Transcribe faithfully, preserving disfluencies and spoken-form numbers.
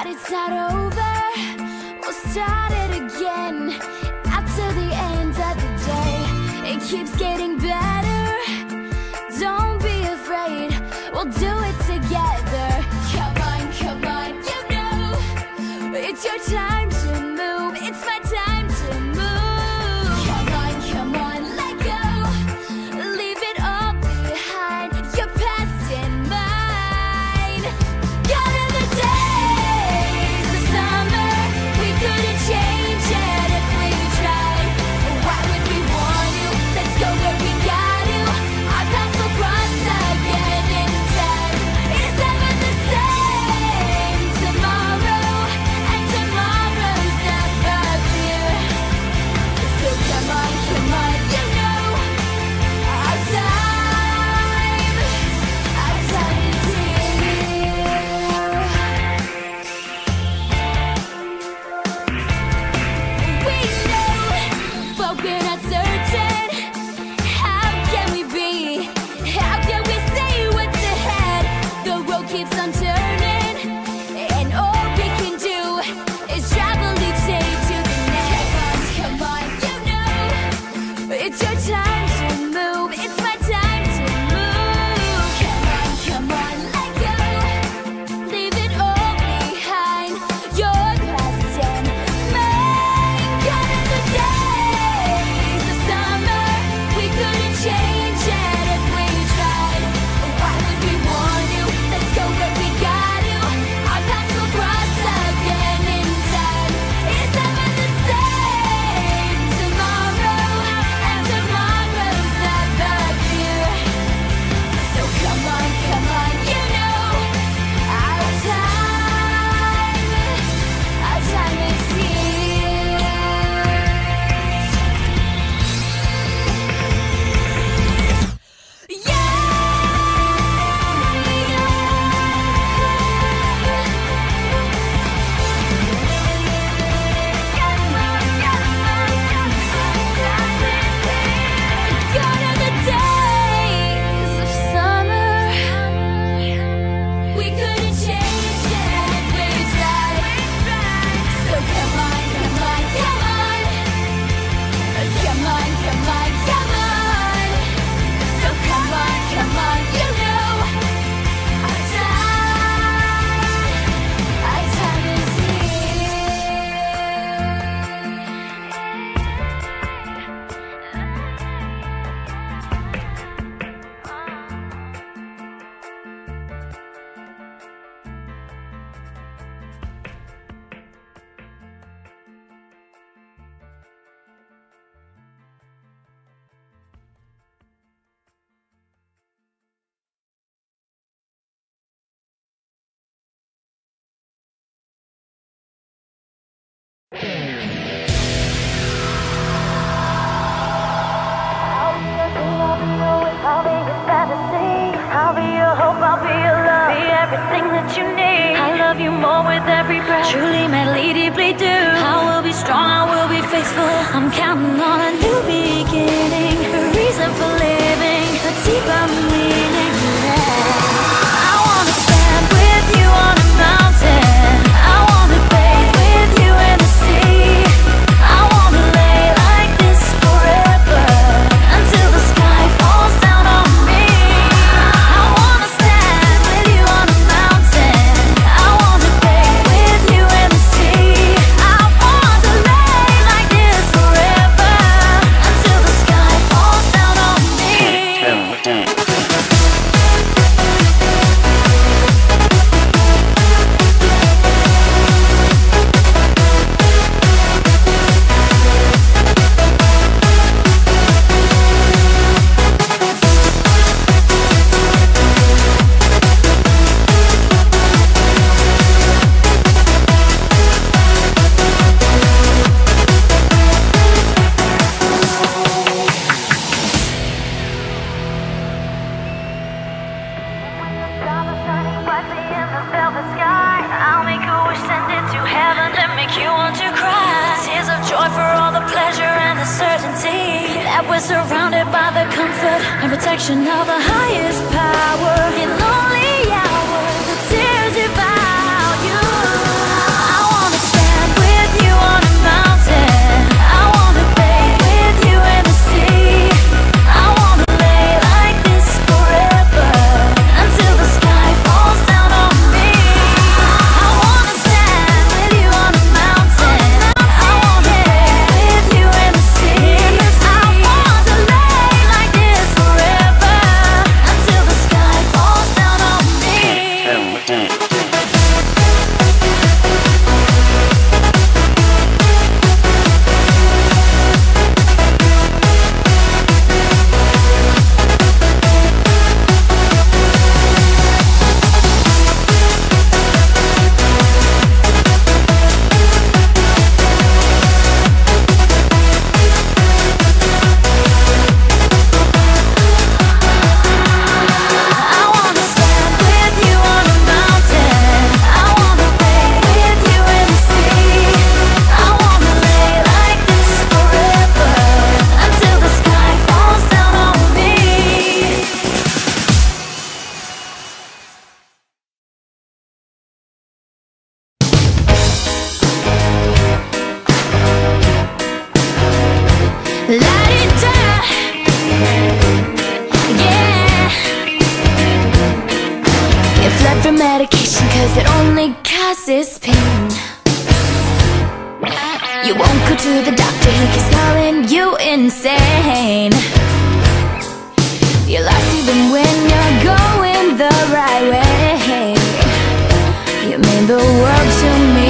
But it's not over, we'll start it again. After the end of the day, it keeps getting better. Don't be afraid, we'll do it together. Come on, come on, you know it's your time to move, it's my time to move. Come on, come on, let go, leave it all behind, your past and mine. Gone are the days of summer, we couldn't change it if we tried. Why would we want to? Let's go where we got to. Our paths will cross again in time. It's never the same tomorrow, and tomorrow's never clear. So come on, come on, you know our time, our time is here. We know, but we're not certain. How can we be? How can we say what's ahead? The road keeps on turning, and all we can do is travel each day to the next. Come on, come on, you know it's your time to move, it's my time to move. Come on, come on, let go, leave it all behind, your past and mine. Gone are the days of summer, we couldn't change it if we tried. Why would we want to? Let's go where we got to. Our paths will cross again in time. It's never the same tomorrow, and tomorrow's never clear. So come on, come on, you know our time, our time is here. Gone are the days of summer, we couldn't change it if we tried. So come on, come on, come on, come on, come on, come on. So come on, come on, you know our time, our time is here. I'll be your fantasy, I'll be your hope, I'll be your love, be everything that you need. I love you more with every breath, truly, madly, deeply do. I will be strong, I will be faithful, I'm counting on a new beginning, a reason for living, a deeper meaning. Yeah. I wanna stand with you on a mountain, I wanna bathe with you in the sea, I wanna lay like this forever, until the sky falls down on me. I wanna stand with you on a mountain, I wanna bathe with you in the sea, I want to lay like this forever, until the sky falls down on me. That we're surrounded by the comfort and protection of the highest power. In lonely hours, the tears devour you. causes pain. You won't go to the doctor, he keeps calling you insane. You're lost even when you're going the right way. You mean the world to me.